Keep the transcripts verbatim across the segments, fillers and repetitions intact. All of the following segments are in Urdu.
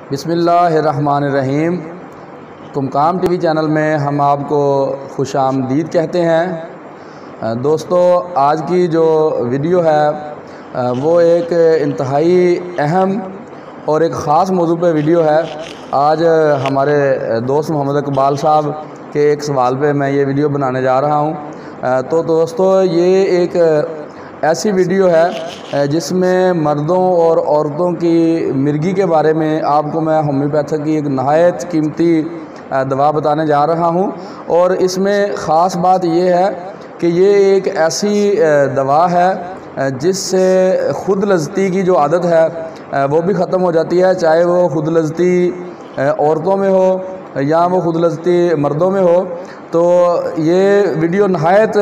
بسم اللہ الرحمن الرحیم۔ قمقام ٹی وی چینل میں ہم آپ کو خوش آمدید کہتے ہیں۔ دوستو، آج کی جو ویڈیو ہے وہ ایک انتہائی اہم اور ایک خاص موضوع پہ ویڈیو ہے۔ آج ہمارے دوست محمد اقبال صاحب کے ایک سوال پہ میں یہ ویڈیو بنانے جا رہا ہوں۔ تو دوستو، یہ ایک ایسی ویڈیو ہے جس میں مردوں اور عورتوں کی مرگی کے بارے میں آپ کو میں ہومیوپیتھک کی ایک نہایت قیمتی دوا بتانے جا رہا ہوں، اور اس میں خاص بات یہ ہے کہ یہ ایک ایسی دوا ہے جس سے خود لذتی کی جو عادت ہے وہ بھی ختم ہو جاتی ہے، چاہے وہ خود لذتی عورتوں میں ہو یا وہ خود لذتی مردوں میں ہو۔ تو یہ ویڈیو نہایت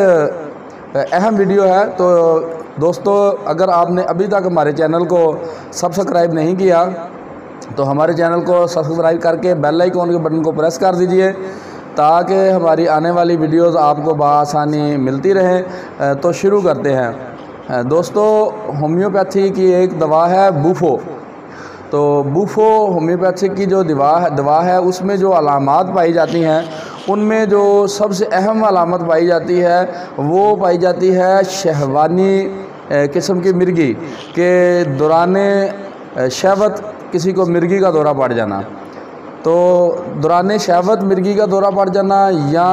اہم ویڈیو ہے۔ تو دوستو، اگر آپ نے ابھی تک ہمارے چینل کو سبسکرائب نہیں کیا تو ہمارے چینل کو سبسکرائب کر کے بیل آئیکن کے بٹن کو پریس کر دیجئے تاکہ ہماری آنے والی ویڈیوز آپ کو بآسانی ملتی رہیں۔ تو شروع کرتے ہیں۔ دوستو، ہومیوپیتھی کی ایک دوا ہے بوفو۔ تو بوفو ہومیوپیتھک کی جو دوا ہے دوا ہے اس میں جو علامات پائی جاتی ہیں ان میں جو سب سے اہم علامت پائی جاتی ہے وہ پائی جاتی ہے شہوانی قسم کی مرگی، کہ دوران شہوت کسی کو مرگی کا دورہ پڑ جانا۔ تو دوران شہوت مرگی کا دورہ پڑ جانا یا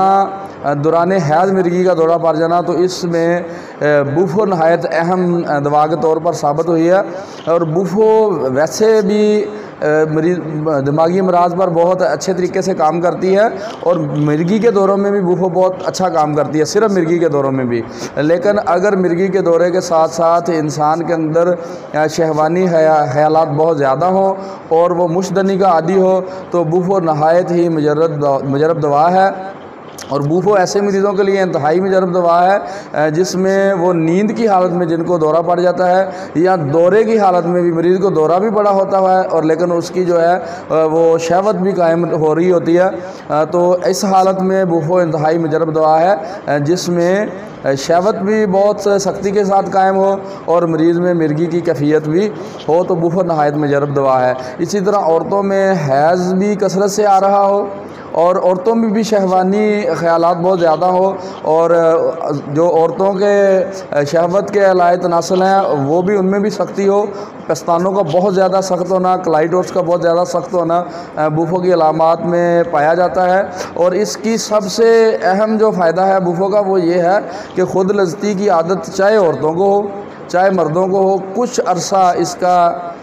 دوران حیض مرگی کا دورہ پڑ جانا، تو اس میں بوفو نہایت اہم دوا کے طور پر ثابت ہوئی ہے۔ اور بوفو ویسے بھی مریض دماغی امراض پر بہت اچھے طریقے سے کام کرتی ہے، اور مرگی کے دوروں میں بھی بوفو بہت اچھا کام کرتی ہے، صرف مرگی کے دوروں میں بھی۔ لیکن اگر مرگی کے دورے کے ساتھ ساتھ انسان کے اندر شہوانی خیالات بہت زیادہ ہوں اور وہ مشدنی کا عادی ہو تو بوفو نہایت ہی مجرب مجرب دوا ہے۔ اور بوفو ایسے مریضوں کے لیے انتہائی مجرب دوا ہے جس میں وہ نیند کی حالت میں جن کو دورہ پڑ جاتا ہے یا دورے کی حالت میں بھی مریض کو دورہ بھی پڑا ہوتا ہے اور لیکن اس کی جو ہے وہ شہوت بھی قائم ہو رہی ہوتی ہے، تو اس حالت میں بوفو انتہائی مجرب دوا ہے جس میں شہوت بھی بہت سختی کے ساتھ قائم ہو اور مریض میں مرگی کی کیفیت بھی ہو، تو بوفو نہایت مجرب دوا ہے۔ اسی طرح عورتوں میں حیض بھی کثرت سے آ رہا ہو اور عورتوں میں بھی شہوانی خیالات بہت زیادہ ہو، اور جو عورتوں کے شہوت کے علائے تناسل ہیں وہ بھی ان میں بھی سختی ہو، پستانوں کا بہت زیادہ سخت ہونا، کلائٹوس کا بہت زیادہ سخت ہونا بوفو کی علامات میں پایا جاتا ہے۔ اور اس کی سب سے اہم جو فائدہ ہے بوفو کا وہ یہ ہے کہ خود لذتی کی عادت چاہے عورتوں کو ہو چاہے مردوں کو ہو، کچھ عرصہ اس کا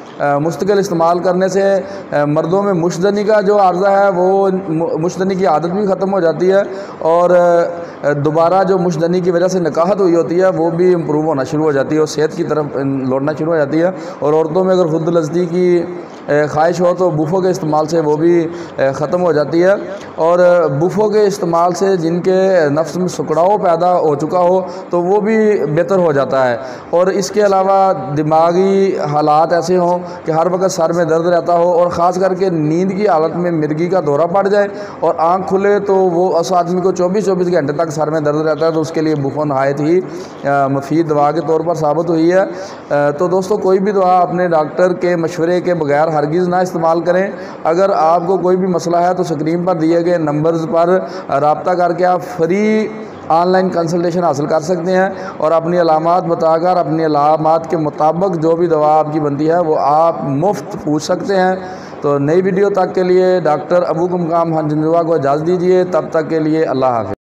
مستقل استعمال کرنے سے مردوں میں مشدنی کا جو عارضہ ہے وہ مشدنی کی عادت بھی ختم ہو جاتی ہے، اور دوبارہ جو مشدنی کی وجہ سے نکاحت ہوئی ہوتی ہے وہ بھی امپروو ہونا شروع ہو جاتی ہے اور صحت کی طرف لوٹنا شروع ہو جاتی ہے۔ اور عورتوں میں اگر خود لذتی کی خواہش ہو تو بوفو کے استعمال سے وہ بھی ختم ہو جاتی ہے، اور بوفو کے استعمال سے جن کے نفس میں سکڑاؤ پیدا ہو چکا ہو تو وہ بھی بہتر ہو جاتا ہے۔ اور اس کے علاوہ دماغی حالات ایسے ہوں کہ ہر وقت سر میں درد رہتا ہو اور خاص کر کے نیند کی حالت میں مرگی کا دورہ پڑ جائے اور آنکھ کھلے تو وہ اس آدمی کو چوبیس چوبیس گھنٹے تک سر میں درد رہتا ہے، تو اس کے لیے بوفو نہایت ہی مفید دوا کے طور پر ثابت ہوئی ہے۔ تو دوستو، کوئی بھی دوا اپنے ڈاکٹر کے مشورے کے بغیر ہرگز نہ استعمال کریں۔ اگر آپ کو کوئی بھی مسئلہ ہے تو اسکرین پر دیے گئے نمبرز پر رابطہ کر کے آپ فری آن لائن کنسلٹیشن حاصل کر سکتے ہیں، اور اپنی علامات بتا کر اپنی علامات کے مطابق جو بھی دوا آپ کی بنتی ہے وہ آپ مفت پوچھ سکتے ہیں۔ تو نئی ویڈیو تک کے لیے ڈاکٹر ابو قمقام ہنجنوا کو اجازت دیجیے، تب تک کے لیے اللہ حافظ۔